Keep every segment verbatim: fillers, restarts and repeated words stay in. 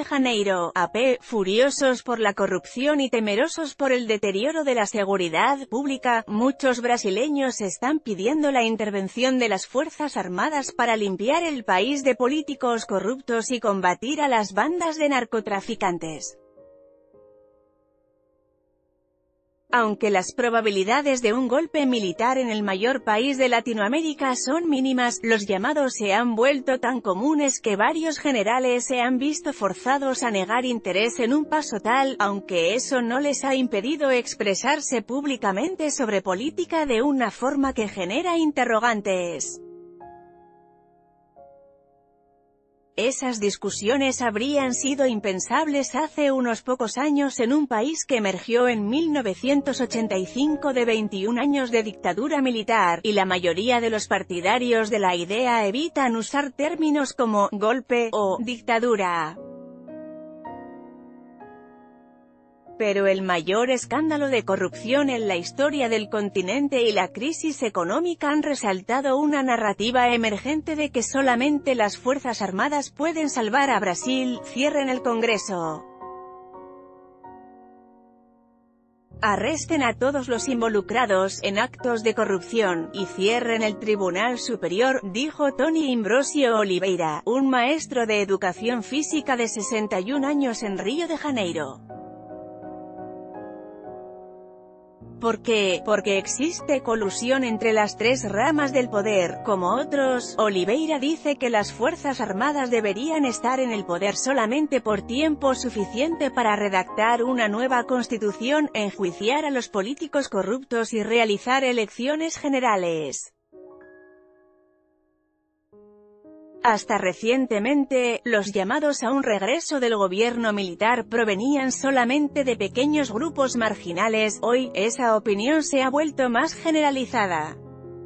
de Janeiro, A P, furiosos por la corrupción y temerosos por el deterioro de la seguridad pública, muchos brasileños están pidiendo la intervención de las Fuerzas Armadas para limpiar el país de políticos corruptos y combatir a las bandas de narcotraficantes. Aunque las probabilidades de un golpe militar en el mayor país de Latinoamérica son mínimas, los llamados se han vuelto tan comunes que varios generales se han visto forzados a negar interés en un paso tal, aunque eso no les ha impedido expresarse públicamente sobre política de una forma que genera interrogantes. Esas discusiones habrían sido impensables hace unos pocos años en un país que emergió en mil novecientos ochenta y cinco de veintiún años de dictadura militar, y la mayoría de los partidarios de la idea evitan usar términos como «golpe» o «dictadura». Pero el mayor escándalo de corrupción en la historia del continente y la crisis económica han resaltado una narrativa emergente de que solamente las Fuerzas Armadas pueden salvar a Brasil. Cierren el Congreso. Arresten a todos los involucrados en actos de corrupción, y cierren el Tribunal Superior, dijo Tony Imbrosio Oliveira, un maestro de educación física de sesenta y un años en Río de Janeiro. ¿Por qué? Porque existe colusión entre las tres ramas del poder, como otros. Oliveira dice que las Fuerzas Armadas deberían estar en el poder solamente por tiempo suficiente para redactar una nueva constitución, enjuiciar a los políticos corruptos y realizar elecciones generales. Hasta recientemente, los llamados a un regreso del gobierno militar provenían solamente de pequeños grupos marginales. Hoy, esa opinión se ha vuelto más generalizada.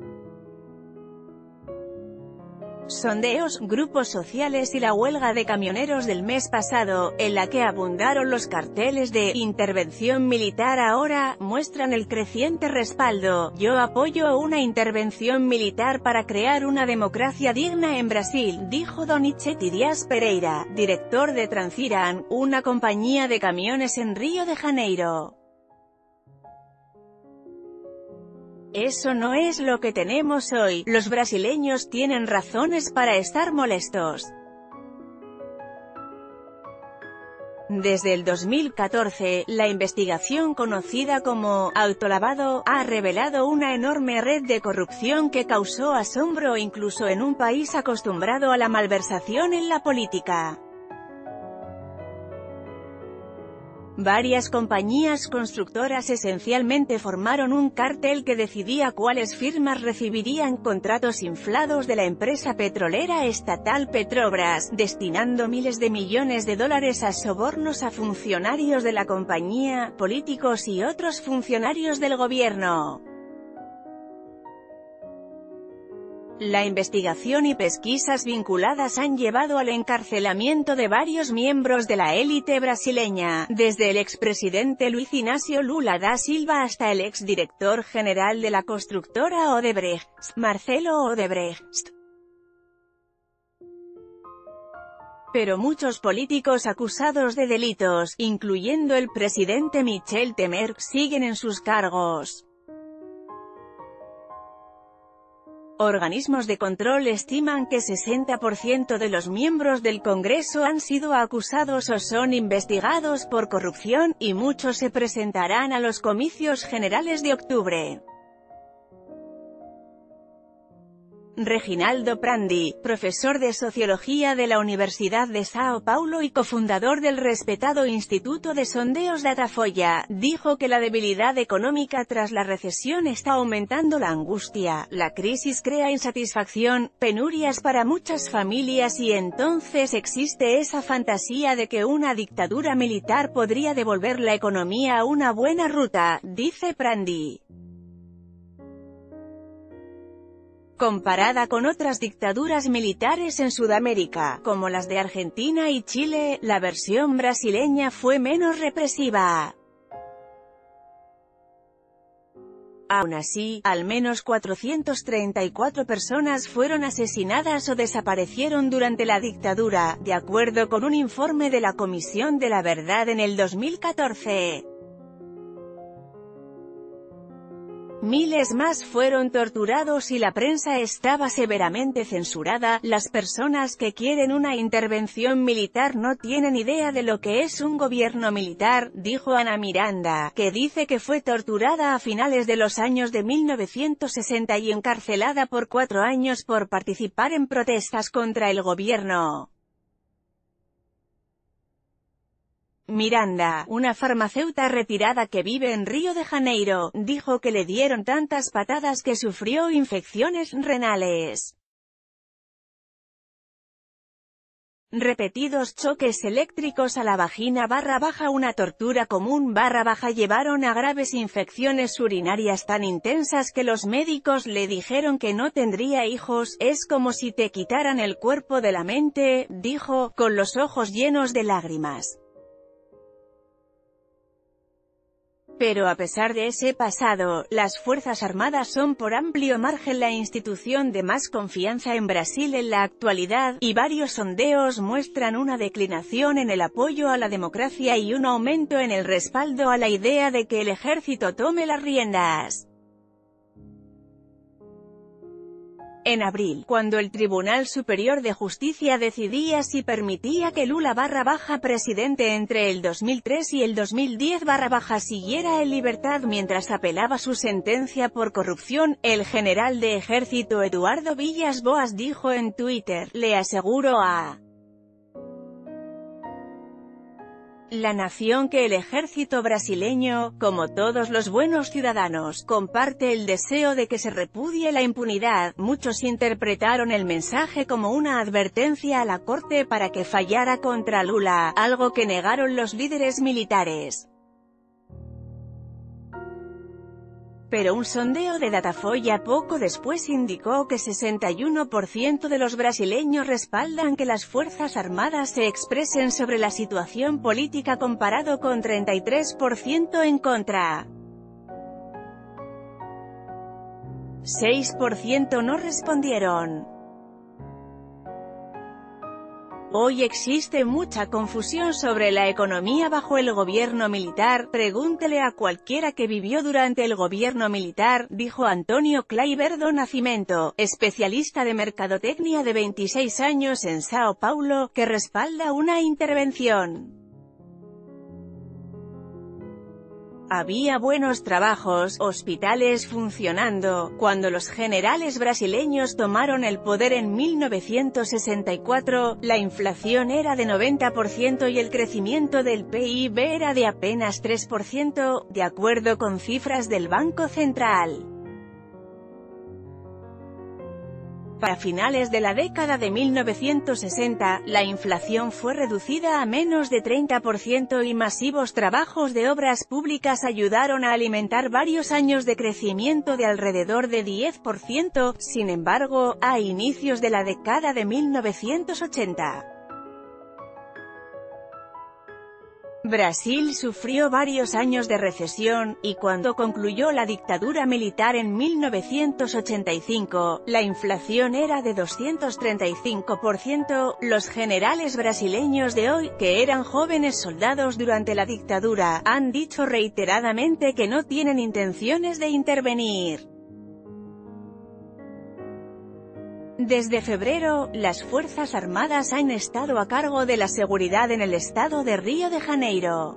Sondeos, grupos sociales y la huelga de camioneros del mes pasado, en la que abundaron los carteles de «intervención militar ahora», muestran el creciente respaldo. «Yo apoyo una intervención militar para crear una democracia digna en Brasil», dijo Donizetti Dias Pereira, director de Transiran, una compañía de camiones en Río de Janeiro. Eso no es lo que tenemos hoy. Los brasileños tienen razones para estar molestos. Desde el dos mil catorce, la investigación conocida como «autolavado» ha revelado una enorme red de corrupción que causó asombro incluso en un país acostumbrado a la malversación en la política. Varias compañías constructoras esencialmente formaron un cártel que decidía cuáles firmas recibirían contratos inflados de la empresa petrolera estatal Petrobras, destinando miles de millones de dólares a sobornos a funcionarios de la compañía, políticos y otros funcionarios del gobierno. La investigación y pesquisas vinculadas han llevado al encarcelamiento de varios miembros de la élite brasileña, desde el expresidente Luiz Inácio Lula da Silva hasta el exdirector general de la constructora Odebrecht, Marcelo Odebrecht. Pero muchos políticos acusados de delitos, incluyendo el presidente Michel Temer, siguen en sus cargos. Organismos de control estiman que sesenta por ciento de los miembros del Congreso han sido acusados o son investigados por corrupción, y muchos se presentarán a los comicios generales de octubre. Reginaldo Prandi, profesor de Sociología de la Universidad de São Paulo y cofundador del respetado Instituto de Sondeos Datafolha, dijo que la debilidad económica tras la recesión está aumentando la angustia, la crisis crea insatisfacción, penurias para muchas familias y entonces existe esa fantasía de que una dictadura militar podría devolver la economía a una buena ruta, dice Prandi. Comparada con otras dictaduras militares en Sudamérica, como las de Argentina y Chile, la versión brasileña fue menos represiva. Aún así, al menos cuatrocientas treinta y cuatro personas fueron asesinadas o desaparecieron durante la dictadura, de acuerdo con un informe de la Comisión de la Verdad en el dos mil catorce. Miles más fueron torturados y la prensa estaba severamente censurada. Las personas que quieren una intervención militar no tienen idea de lo que es un gobierno militar, dijo Ana Miranda, que dice que fue torturada a finales de los años de mil novecientos sesenta y encarcelada por cuatro años por participar en protestas contra el gobierno. Miranda, una farmacéutica retirada que vive en Río de Janeiro, dijo que le dieron tantas patadas que sufrió infecciones renales. Repetidos choques eléctricos a la vagina barra baja una tortura común barra baja llevaron a graves infecciones urinarias tan intensas que los médicos le dijeron que no tendría hijos. Es como si te quitaran el cuerpo de la mente, dijo, con los ojos llenos de lágrimas. Pero a pesar de ese pasado, las Fuerzas Armadas son por amplio margen la institución de más confianza en Brasil en la actualidad, y varios sondeos muestran una declinación en el apoyo a la democracia y un aumento en el respaldo a la idea de que el ejército tome las riendas. En abril, cuando el Tribunal Superior de Justicia decidía si permitía que Lula barra baja presidente entre el dos mil tres y el dos mil diez barra baja siguiera en libertad mientras apelaba su sentencia por corrupción, el general de ejército Eduardo Villas Boas dijo en Twitter: "Le aseguro a la nación que el ejército brasileño, como todos los buenos ciudadanos, comparte el deseo de que se repudie la impunidad". Muchos interpretaron el mensaje como una advertencia a la corte para que fallara contra Lula, algo que negaron los líderes militares. Pero un sondeo de Datafolha poco después indicó que sesenta y uno por ciento de los brasileños respaldan que las Fuerzas Armadas se expresen sobre la situación política comparado con treinta y tres por ciento en contra. seis por ciento no respondieron. Hoy existe mucha confusión sobre la economía bajo el gobierno militar. Pregúntele a cualquiera que vivió durante el gobierno militar, dijo Antonio Kleiber do Nascimento, especialista de mercadotecnia de veintiséis años en Sao Paulo, que respalda una intervención. Había buenos trabajos, hospitales funcionando. Cuando los generales brasileños tomaron el poder en mil novecientos sesenta y cuatro, la inflación era de noventa por ciento y el crecimiento del P I B era de apenas tres por ciento, de acuerdo con cifras del Banco Central. Para finales de la década de mil novecientos sesenta, la inflación fue reducida a menos de treinta por ciento y masivos trabajos de obras públicas ayudaron a alimentar varios años de crecimiento de alrededor de diez por ciento. Sin embargo, a inicios de la década de mil novecientos ochenta, Brasil sufrió varios años de recesión, y cuando concluyó la dictadura militar en mil novecientos ochenta y cinco, la inflación era de doscientos treinta y cinco por ciento. Los generales brasileños de hoy, que eran jóvenes soldados durante la dictadura, han dicho reiteradamente que no tienen intenciones de intervenir. Desde febrero, las Fuerzas Armadas han estado a cargo de la seguridad en el estado de Río de Janeiro.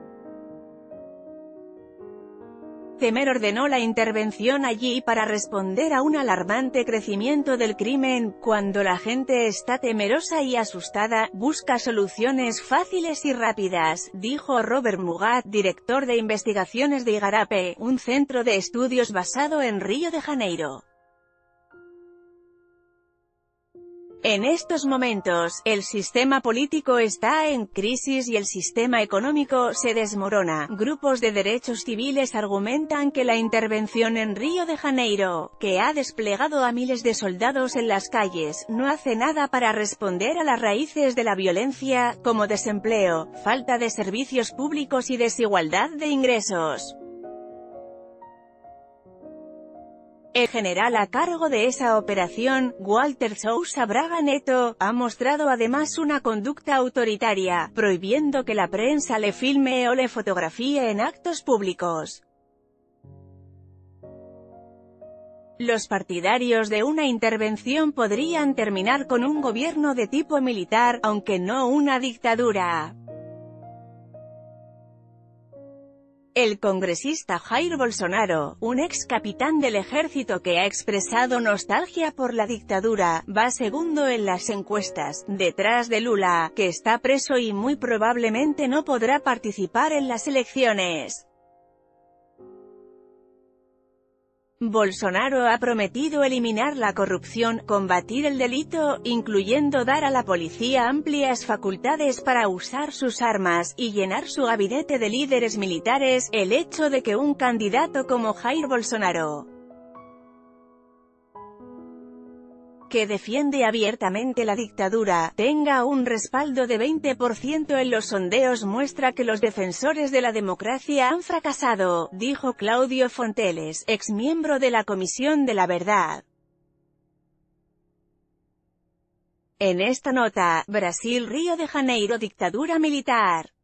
Temer ordenó la intervención allí para responder a un alarmante crecimiento del crimen. Cuando la gente está temerosa y asustada, busca soluciones fáciles y rápidas, dijo Robert Mugat, director de investigaciones de Igarape, un centro de estudios basado en Río de Janeiro. En estos momentos, el sistema político está en crisis y el sistema económico se desmorona. Grupos de derechos civiles argumentan que la intervención en Río de Janeiro, que ha desplegado a miles de soldados en las calles, no hace nada para responder a las raíces de la violencia, como desempleo, falta de servicios públicos y desigualdad de ingresos. El general a cargo de esa operación, Walter Sousa Braga Neto, ha mostrado además una conducta autoritaria, prohibiendo que la prensa le filme o le fotografíe en actos públicos. Los partidarios de una intervención podrían terminar con un gobierno de tipo militar, aunque no una dictadura. El congresista Jair Bolsonaro, un ex capitán del ejército que ha expresado nostalgia por la dictadura, va segundo en las encuestas, detrás de Lula, que está preso y muy probablemente no podrá participar en las elecciones. Bolsonaro ha prometido eliminar la corrupción, combatir el delito, incluyendo dar a la policía amplias facultades para usar sus armas, y llenar su gabinete de líderes militares. El hecho de que un candidato como Jair Bolsonaro, que defiende abiertamente la dictadura, tenga un respaldo de veinte por ciento en los sondeos muestra que los defensores de la democracia han fracasado, dijo Claudio Fonteles, exmiembro de la Comisión de la Verdad. En esta nota, Brasil Río de Janeiro dictadura militar.